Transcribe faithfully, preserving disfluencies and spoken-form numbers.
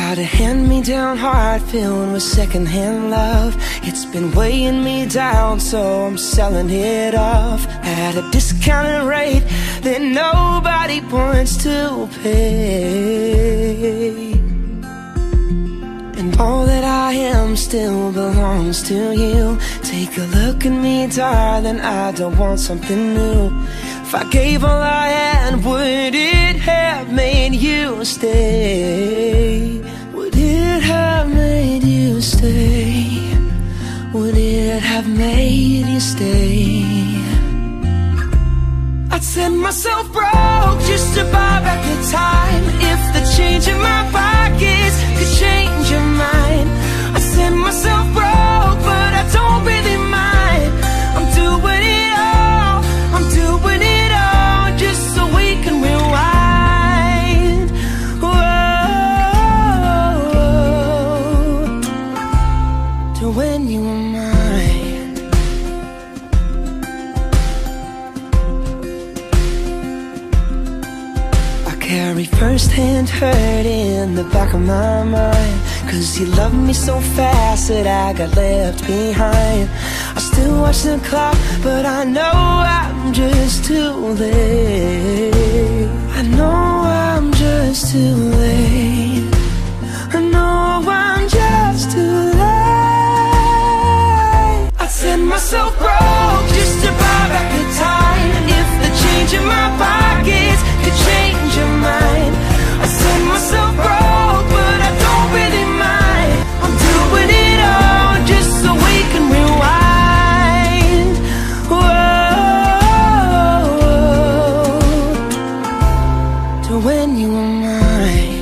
Got a hand-me-down heart filled with secondhand love. It's been weighing me down, so I'm selling it off at a discounted rate that nobody wants to pay. And all that I am still belongs to you. Take a look at me, darling, I don't want something new. If I gave all I had, would it have made you stay? Would it have made you stay? Would it have made you stay? I'd set myself broke just to buy back the time. If the change in my pockets could change your mind. I set myself broke, but I don't really mind. I'm doing it all, I'm doing it all, just so we can rewind. Whoa, to when you were mine. I carry first-hand hurt in the back of my mind, 'cause you loved me so fast that I got left behind. I still watch the clock, but I know I'm just too late. I know I'm just too late. I know I'm just too late. I set myself broke just to buy back the time. If the change in my pockets could change your mind. I set myself broke, but I don't really mind. I'm doing it all just so we can rewind. Whoa, to when you were mine.